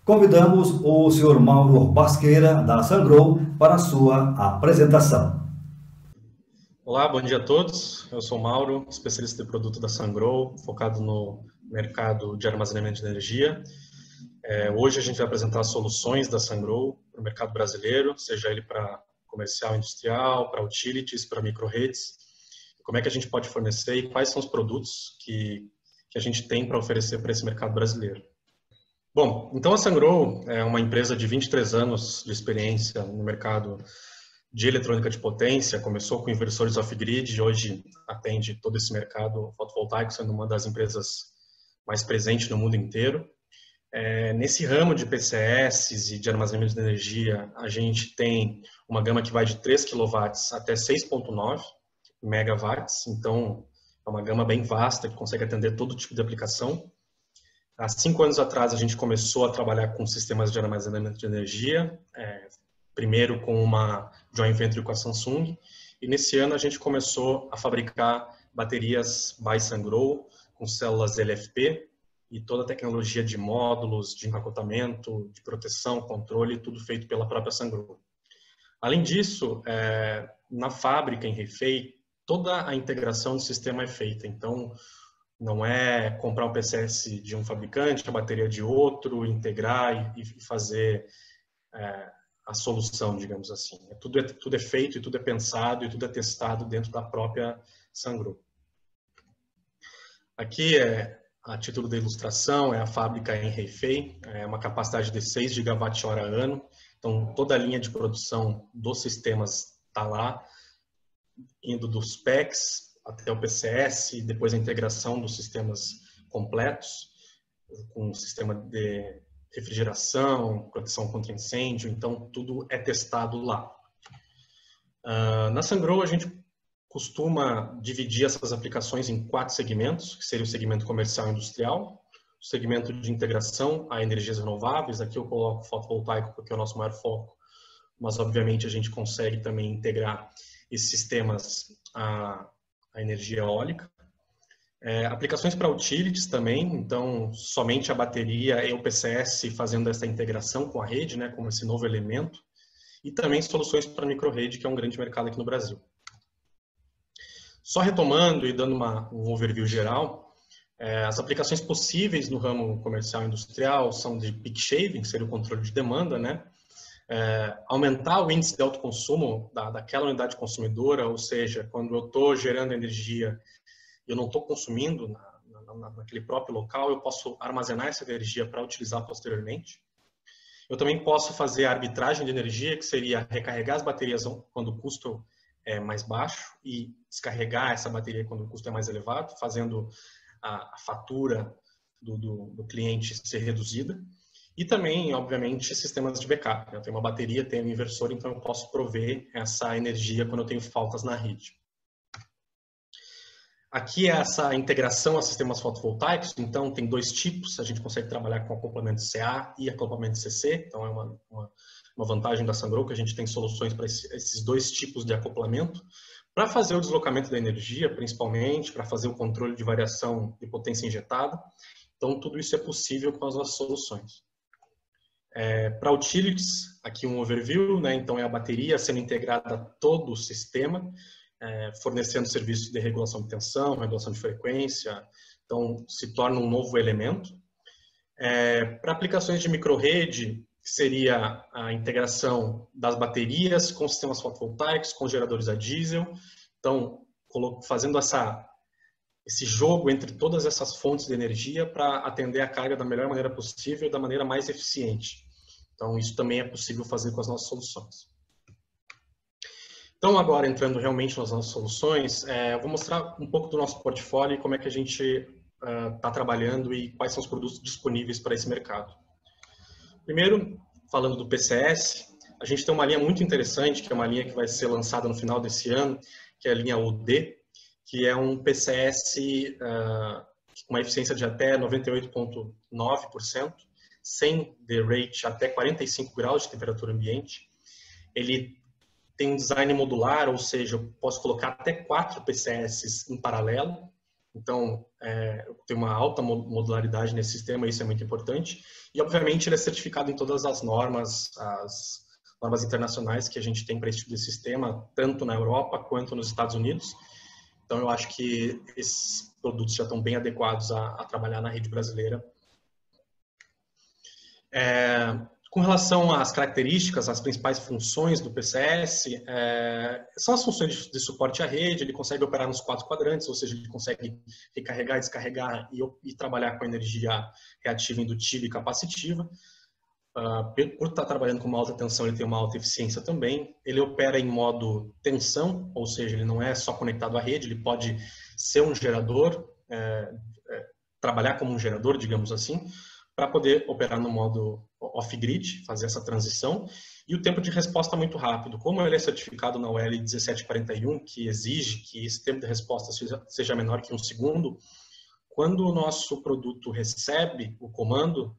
Convidamos o senhor Mauro Basqueira, da Sungrow, para a sua apresentação. Olá, bom dia a todos. Eu sou o Mauro, especialista de produto da Sungrow, focado no mercado de armazenamento de energia. Hoje a gente vai apresentar as soluções da Sungrow para o mercado brasileiro, seja ele para comercial, industrial, para utilities, para micro-redes. Como é que a gente pode fornecer e quais são os produtos que a gente tem para oferecer para esse mercado brasileiro. Bom, então a Sungrow é uma empresa de 23 anos de experiência no mercado de eletrônica de potência. Começou com inversores off-grid e hoje atende todo esse mercado fotovoltaico, sendo uma das empresas mais presentes no mundo inteiro. Nesse ramo de PCS e de armazenamento de energia, a gente tem uma gama que vai de 3 kW até 6,9 megawatts, então é uma gama bem vasta que consegue atender todo tipo de aplicação. Há 5 anos atrás, a gente começou a trabalhar com sistemas de armazenamento de energia, primeiro com uma joint venture com a Samsung, e nesse ano a gente começou a fabricar baterias by Sungrow, com células LFP, e toda a tecnologia de módulos, de empacotamento, de proteção, controle, tudo feito pela própria Sungrow. Além disso, na fábrica, em Hefei, toda a integração do sistema é feita, então não é comprar um PCS de um fabricante, a bateria de outro, integrar e fazer a solução, digamos assim. Tudo é feito, e tudo é pensado, e tudo é testado dentro da própria Sungrow. Aqui a título de ilustração, é a fábrica em Hefei, é uma capacidade de 6 gigawatt-hora ano, então toda a linha de produção dos sistemas está lá, indo dos PECs até o PCS, depois a integração dos sistemas completos, com o sistema de refrigeração, proteção contra incêndio, então tudo é testado lá. Na Sungrow a gente costuma dividir essas aplicações em 4 segmentos, que seria o segmento comercial e industrial, o segmento de integração a energias renováveis, aqui eu coloco fotovoltaico porque é o nosso maior foco, mas obviamente a gente consegue também integrar esses sistemas à energia eólica. Aplicações para utilities também, então somente a bateria e o PCS fazendo essa integração com a rede, né, como esse novo elemento, e também soluções para micro-rede, que é um grande mercado aqui no Brasil. Só retomando e dando um overview geral, as aplicações possíveis no ramo comercial e industrial são de peak shaving, que seria o controle de demanda, né? Aumentar o índice de autoconsumo daquela unidade consumidora, ou seja, quando eu estou gerando energia e eu não estou consumindo naquele próprio local, eu posso armazenar essa energia para utilizar posteriormente. Eu também posso fazer a arbitragem de energia, que seria recarregar as baterias quando o custo é mais baixo e descarregar essa bateria quando o custo é mais elevado, fazendo a fatura do cliente ser reduzida. E também, obviamente, sistemas de backup. Eu tenho uma bateria, tenho um inversor, então eu posso prover essa energia quando eu tenho faltas na rede. Aqui é essa integração a sistemas fotovoltaicos, então tem 2 tipos, a gente consegue trabalhar com acoplamento CA e acoplamento CC, então é uma vantagem da Sungrow, que a gente tem soluções para esses 2 tipos de acoplamento, para fazer o deslocamento da energia, principalmente, para fazer o controle de variação de potência injetada, então tudo isso é possível com as nossas soluções. Para utilities, aqui um overview, né? Então é a bateria sendo integrada a todo o sistema, fornecendo serviços de regulação de tensão, regulação de frequência, então se torna um novo elemento. Para aplicações de micro-rede, seria a integração das baterias com sistemas fotovoltaicos, com geradores a diesel, então fazendo esse jogo entre todas essas fontes de energia para atender a carga da melhor maneira possível, da maneira mais eficiente. Então isso também é possível fazer com as nossas soluções. Então, agora, entrando realmente nas nossas soluções, eu vou mostrar um pouco do nosso portfólio e como é que a gente está trabalhando e quais são os produtos disponíveis para esse mercado. Primeiro, falando do PCS, a gente tem uma linha muito interessante, que é uma linha que vai ser lançada no final desse ano, que é a linha UD, que é um PCS com uma eficiência de até 98,9%, sem derrate até 45 graus de temperatura ambiente. Ele tem um design modular, ou seja, eu posso colocar até 4 PCS em paralelo. Então, tem uma alta modularidade nesse sistema, isso é muito importante. E, obviamente, ele é certificado em todas as normas internacionais que a gente tem para esse tipo de sistema, tanto na Europa quanto nos Estados Unidos. Então, eu acho que esses produtos já estão bem adequados a trabalhar na rede brasileira. Com relação às características, as principais funções do PCS, são as funções de suporte à rede. Ele consegue operar nos 4 quadrantes, ou seja, ele consegue recarregar, descarregar e trabalhar com energia reativa, indutiva e capacitiva. Por estar trabalhando com uma alta tensão, ele tem uma alta eficiência também. Ele opera em modo tensão, ou seja, ele não é só conectado à rede, ele pode ser um gerador, trabalhar como um gerador, digamos assim, para poder operar no modo off-grid, fazer essa transição. E o tempo de resposta muito rápido. Como ele é certificado na UL 1741, que exige que esse tempo de resposta seja menor que 1 segundo, quando o nosso produto recebe o comando,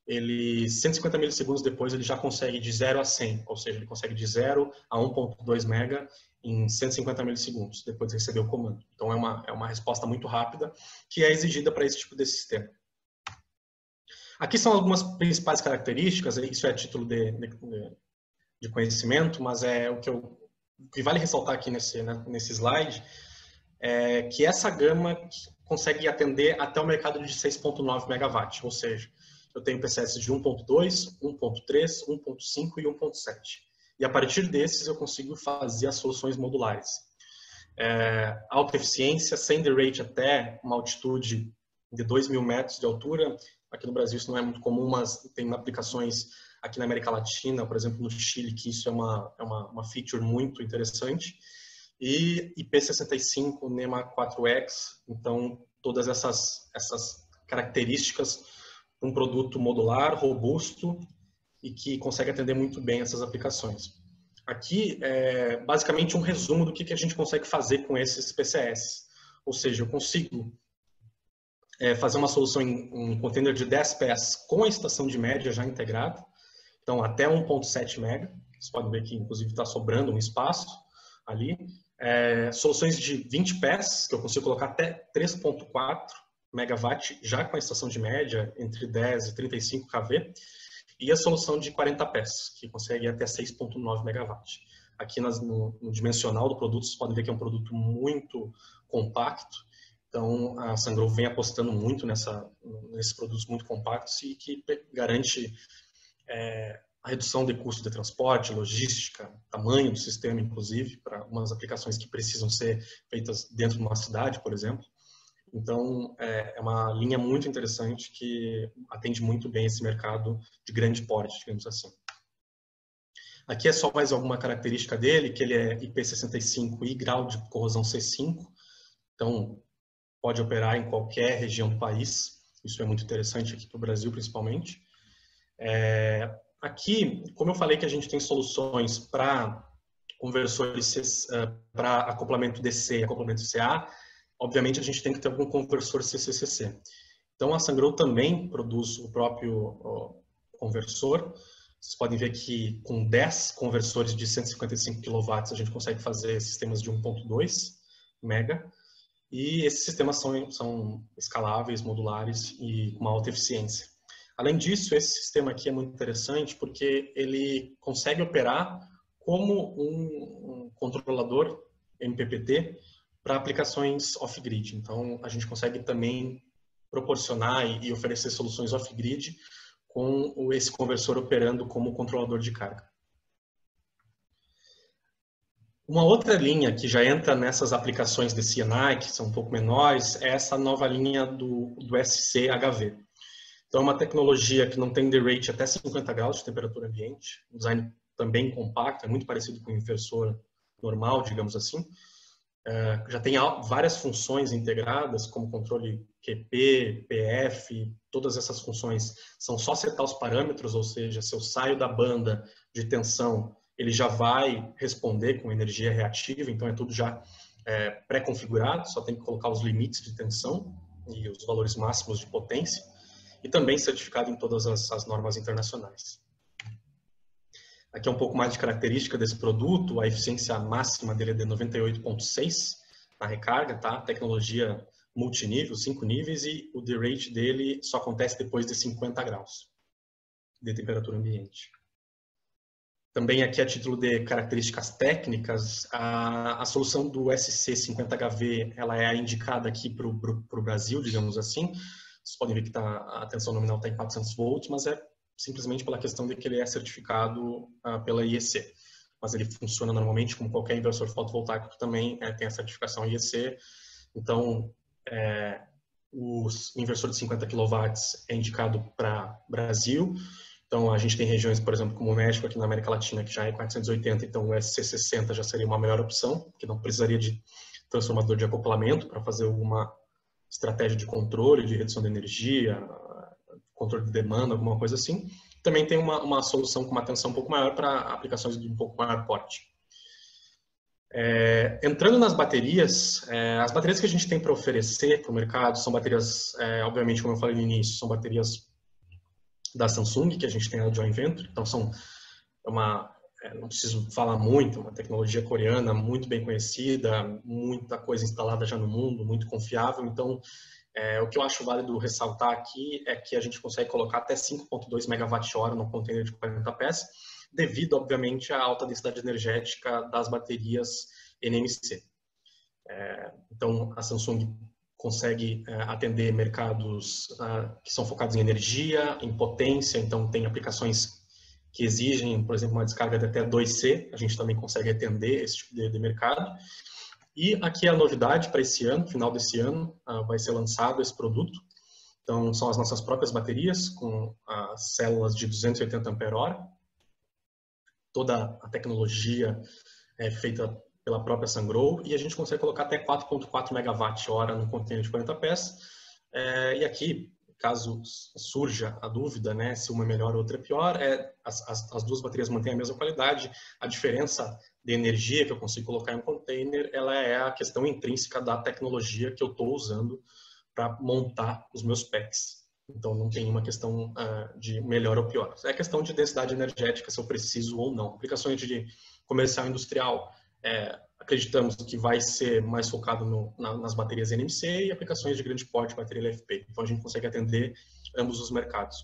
150 milissegundos depois, ele já consegue de 0 a 100, ou seja, ele consegue de 0 a 1.2 mega em 150 milissegundos, depois de receber o comando. Então, é uma resposta muito rápida, que é exigida para esse tipo de sistema. Aqui são algumas principais características, isso é a título de conhecimento, mas o que vale ressaltar aqui nesse slide é que essa gama consegue atender até o mercado de 6.9 megawatt, ou seja, eu tenho PCS de 1.2, 1.3, 1.5 e 1.7. E a partir desses eu consigo fazer as soluções modulares. Alta eficiência, sender rate até uma altitude de 2.000 metros de altura. Aqui no Brasil isso não é muito comum, mas tem aplicações aqui na América Latina, por exemplo, no Chile, que isso é uma feature muito interessante. E IP65, NEMA 4X, então todas essas características, um produto modular, robusto e que consegue atender muito bem essas aplicações. Aqui é basicamente um resumo do que a gente consegue fazer com esses PCS. Ou seja, eu consigo fazer uma solução em container de 10 pés com a estação de média já integrada, então até 1.7 mega. Vocês podem ver que inclusive está sobrando um espaço ali. Soluções de 20 pés, que eu consigo colocar até 3.4 megawatt já com a estação de média entre 10 e 35 kV, e a solução de 40 pés, que consegue ir até 6.9 megawatt. Aqui no dimensional do produto, vocês podem ver que é um produto muito compacto, então a Sungrow vem apostando muito nesses produtos muito compactos e que garante a redução de custo de transporte, logística, tamanho do sistema, inclusive, para algumas aplicações que precisam ser feitas dentro de uma cidade, por exemplo. Então, é uma linha muito interessante que atende muito bem esse mercado de grande porte, digamos assim. Aqui é só mais alguma característica dele, que ele é IP65 e grau de corrosão C5. Então, pode operar em qualquer região do país. Isso é muito interessante aqui para o Brasil, principalmente. Aqui, como eu falei que a gente tem soluções para conversores, para acoplamento DC e acoplamento CA, obviamente a gente tem que ter algum conversor CCCC. Então a Sungrow também produz o próprio conversor. Vocês podem ver que com 10 conversores de 155 kW a gente consegue fazer sistemas de 1.2 mega. E esses sistemas são escaláveis, modulares e com uma alta eficiência. Além disso, esse sistema aqui é muito interessante porque ele consegue operar como um controlador MPPT para aplicações off-grid. Então, a gente consegue também proporcionar e oferecer soluções off-grid com esse conversor operando como controlador de carga. Uma outra linha que já entra nessas aplicações de CNI, que são um pouco menores, é essa nova linha do SC-HV. Então, é uma tecnologia que não tem derate até 50 graus de temperatura ambiente, um design também compacto, é muito parecido com o inversor normal, digamos assim. Já tem várias funções integradas, como controle QP, PF, todas essas funções são só setar os parâmetros, ou seja, se eu saio da banda de tensão, ele já vai responder com energia reativa, então é tudo já pré-configurado, só tem que colocar os limites de tensão e os valores máximos de potência, e também certificado em todas as normas internacionais. Aqui é um pouco mais de característica desse produto, a eficiência máxima dele é de 98,6 na recarga, tá? Tecnologia multinível, 5 níveis, e o derate dele só acontece depois de 50 graus de temperatura ambiente. Também aqui a título de características técnicas, a solução do SC50HV ela é a indicada aqui para o Brasil, digamos assim. Vocês podem ver que a tensão nominal está em 400 volts, mas é simplesmente pela questão de que ele é certificado pela IEC. Mas ele funciona normalmente como qualquer inversor fotovoltaico que também tem a certificação IEC. Então, o inversor de 50 kW é indicado para Brasil. Então, a gente tem regiões, por exemplo, como o México, aqui na América Latina, que já é 480, então o SC60 já seria uma melhor opção, porque não precisaria de transformador de acoplamento para fazer uma estratégia de controle, de redução de energia, controle de demanda, alguma coisa assim. Também tem uma solução com uma tensão um pouco maior para aplicações de um pouco maior porte. Entrando nas baterias, as baterias que a gente tem para oferecer para o mercado são baterias, obviamente, como eu falei no início, são baterias da Samsung, que a gente tem a joint venture, então não preciso falar muito, uma tecnologia coreana muito bem conhecida, muita coisa instalada já no mundo, muito confiável. Então, o que eu acho válido ressaltar aqui é que a gente consegue colocar até 5,2 MWh no container de 40 pés, devido, obviamente, à alta densidade energética das baterias NMC. Então, a Samsung consegue atender mercados que são focados em energia, em potência, então tem aplicações que exigem, por exemplo, uma descarga de até 2C, a gente também consegue atender esse tipo de mercado. E aqui a novidade para esse ano, final desse ano, vai ser lançado esse produto. Então, são as nossas próprias baterias, com as células de 280 Ah. Toda a tecnologia é feita pela própria Sungrow, e a gente consegue colocar até 4,4 MWh no container de 40 pés. E aqui, caso surja a dúvida, né, se uma é melhor ou outra é pior, as duas baterias mantêm a mesma qualidade. A diferença de energia que eu consigo colocar em um container, ela é a questão intrínseca da tecnologia que eu estou usando para montar os meus packs. Então, não tem uma questão de melhor ou pior. É questão de densidade energética, se eu preciso ou não. Aplicações de comercial industrial, acreditamos que vai ser mais focado nas baterias NMC, e aplicações de grande porte, bateria LFP. Então, a gente consegue atender ambos os mercados.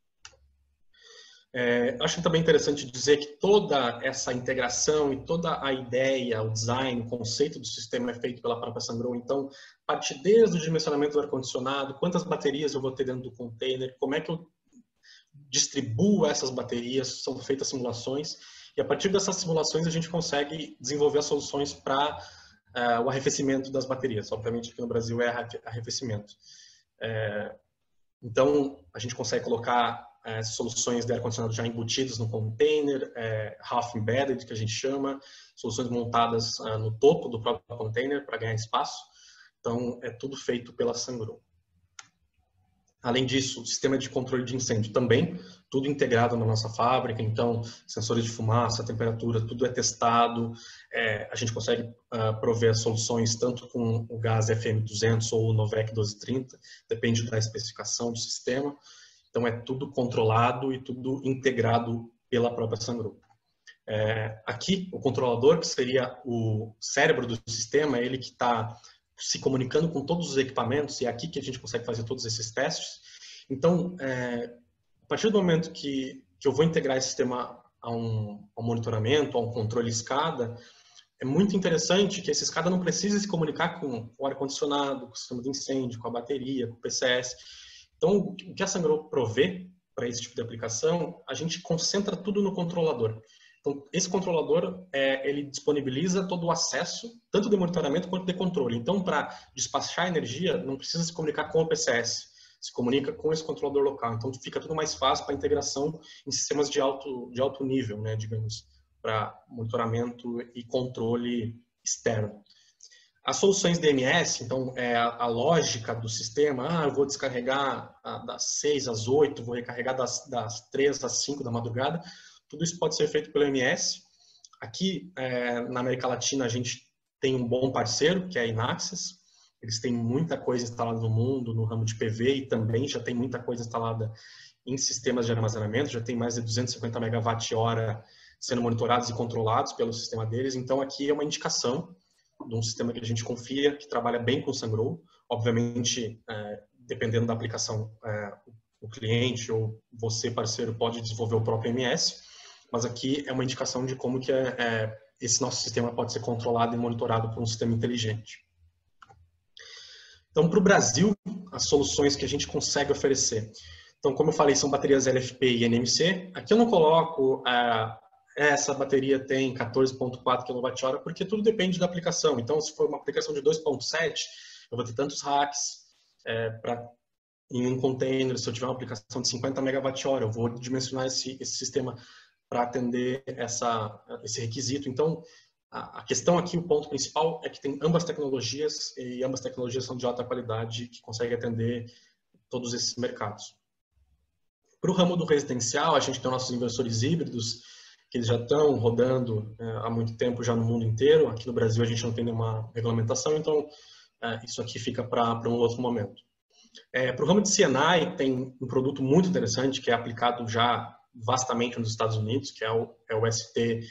Acho também interessante dizer que toda essa integração e toda a ideia, o design, o conceito do sistema é feito pela própria Sungrow. Então, parte desde o dimensionamento do ar-condicionado, quantas baterias eu vou ter dentro do container, como é que eu distribuo essas baterias, são feitas simulações, e a partir dessas simulações a gente consegue desenvolver as soluções para o arrefecimento das baterias. Obviamente aqui no Brasil é arrefecimento. Então, a gente consegue colocar soluções de ar-condicionado já embutidas no container, half embedded, que a gente chama, soluções montadas no topo do próprio container para ganhar espaço. Então, é tudo feito pela Sungrow. Além disso, o sistema de controle de incêndio também, tudo integrado na nossa fábrica. Então, sensores de fumaça, temperatura, tudo é testado. A gente consegue prover as soluções tanto com o gás FM200 ou o Novec 1230, depende da especificação do sistema. Então, é tudo controlado e tudo integrado pela própria Sungrow. Aqui, o controlador, que seria o cérebro do sistema, é ele que está se comunicando com todos os equipamentos, e é aqui que a gente consegue fazer todos esses testes. Então, a partir do momento que eu vou integrar esse sistema a um monitoramento, a um controle escada, é muito interessante que esse escada não precise se comunicar com o ar-condicionado, com o sistema de incêndio, com a bateria, com o PCS. Então, o que a Sungrow provê para esse tipo de aplicação, a gente concentra tudo no controlador. Então, esse controlador, ele disponibiliza todo o acesso, tanto de monitoramento quanto de controle. Então, para despachar energia, não precisa se comunicar com o PCS, se comunica com esse controlador local. Então, fica tudo mais fácil para integração em sistemas de alto nível, né, digamos, para monitoramento e controle externo. As soluções DMS, então, a lógica do sistema, eu vou descarregar das 6 às 8, vou recarregar das 3 às 5 da madrugada. Tudo isso pode ser feito pelo MS. Aqui, na América Latina, a gente tem um bom parceiro, que é a Inaxis. Eles têm muita coisa instalada no mundo, no ramo de PV, e também já tem muita coisa instalada em sistemas de armazenamento. Já tem mais de 250 MWh sendo monitorados e controlados pelo sistema deles. Então, aqui é uma indicação de um sistema que a gente confia, que trabalha bem com o Sungrow. Obviamente, dependendo da aplicação, o cliente ou você, parceiro, pode desenvolver o próprio MS, mas aqui é uma indicação de como que esse nosso sistema pode ser controlado e monitorado por um sistema inteligente. Então, para o Brasil, as soluções que a gente consegue oferecer. Então, como eu falei, são baterias LFP e NMC. Aqui eu não coloco essa bateria tem 14,4 kWh, porque tudo depende da aplicação. Então, se for uma aplicação de 2,7, eu vou ter tantos racks em um container. Se eu tiver uma aplicação de 50 MWh, eu vou dimensionar esse sistema para atender esse requisito. Então, a questão aqui, o ponto principal, é que tem ambas tecnologias, e ambas tecnologias são de alta qualidade, que conseguem atender todos esses mercados. Para o ramo do residencial, a gente tem nossos inversores híbridos, que eles já estão rodando há muito tempo já no mundo inteiro. Aqui no Brasil a gente não tem nenhuma regulamentação, então isso aqui fica para um outro momento. Para o ramo de C&I, tem um produto muito interessante que é aplicado já vastamente nos Estados Unidos, que é o ST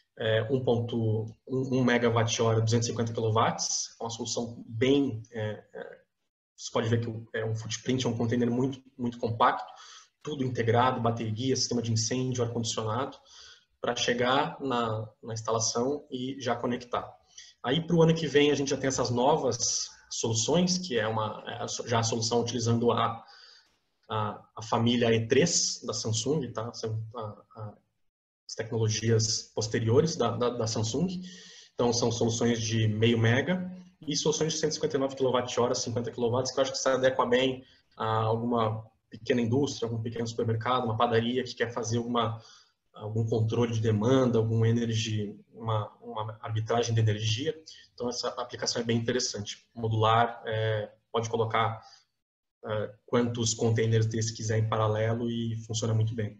1.1 MWh, 250 kW. É uma solução bem... você pode ver que um footprint, é um container muito, muito compacto, tudo integrado, bateria, sistema de incêndio, ar-condicionado, para chegar na instalação e já conectar. Aí, para o ano que vem, a gente já tem essas novas soluções, que já a solução utilizando a família E3 da Samsung, tá? As tecnologias posteriores da Samsung. Então, são soluções de meio mega e soluções de 159 kWh, 50 kW, que eu acho que se adequa bem a alguma pequena indústria, algum pequeno supermercado, uma padaria que quer fazer algum controle de demanda, uma arbitragem de energia. Então, essa aplicação é bem interessante. Modular, pode colocar quantos containers desse quiser em paralelo e funciona muito bem.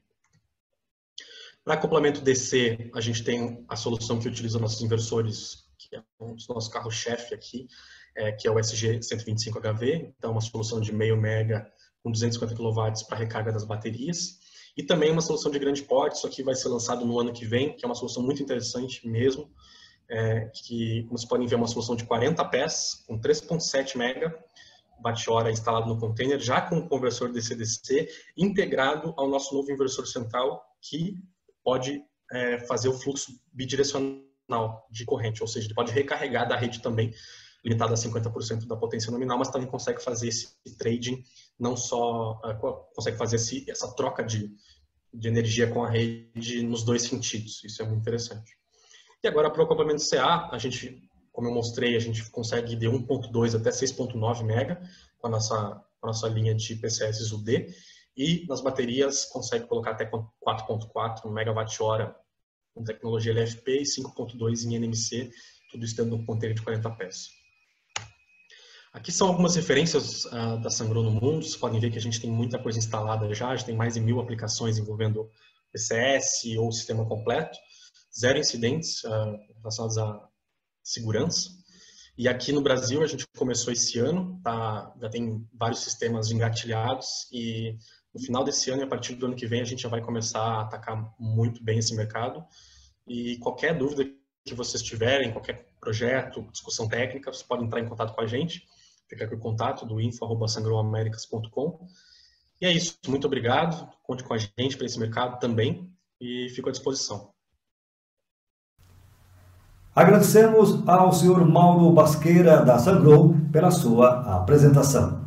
Para acoplamento DC, a gente tem a solução que utiliza nossos inversores, que é um dos nossos carros-chefe aqui, que é o SG125HV. Então, uma solução de meio mega com 250 kW para recarga das baterias. E também uma solução de grande porte, isso aqui vai ser lançado no ano que vem, que é uma solução muito interessante mesmo, que, como vocês podem ver, é uma solução de 40 pés, com 3,7 MWh instalado no container, já com o conversor DC-DC, integrado ao nosso novo inversor central, que pode fazer o fluxo bidirecional de corrente, ou seja, ele pode recarregar da rede também, limitado a 50% da potência nominal, mas também consegue fazer esse trading, não só consegue fazer essa troca de energia com a rede nos dois sentidos. Isso é muito interessante. E agora, para o acoplamento CA, a gente, como eu mostrei, a gente consegue de 1.2 até 6.9 mega com a nossa linha de PCS UD, e nas baterias consegue colocar até 4.4 MWh com tecnologia LFP e 5.2 em NMC, tudo isso dentro de um container de 40 pés. Aqui são algumas referências da Sungrow no mundo. Vocês podem ver que a gente tem muita coisa instalada já, a gente tem mais de 1000 aplicações envolvendo PCS ou sistema completo, 0 incidentes relacionados à segurança. E aqui no Brasil a gente começou esse ano, já tem vários sistemas engatilhados, e no final desse ano e a partir do ano que vem a gente já vai começar a atacar muito bem esse mercado. E qualquer dúvida que vocês tiverem, qualquer projeto, discussão técnica, vocês podem entrar em contato com a gente. Fica aqui o contato do info@sungrowamericas.com. E é isso. Muito obrigado. Conte com a gente para esse mercado também e fico à disposição. Agradecemos ao senhor Mauro Basqueira, da Sungrow, pela sua apresentação.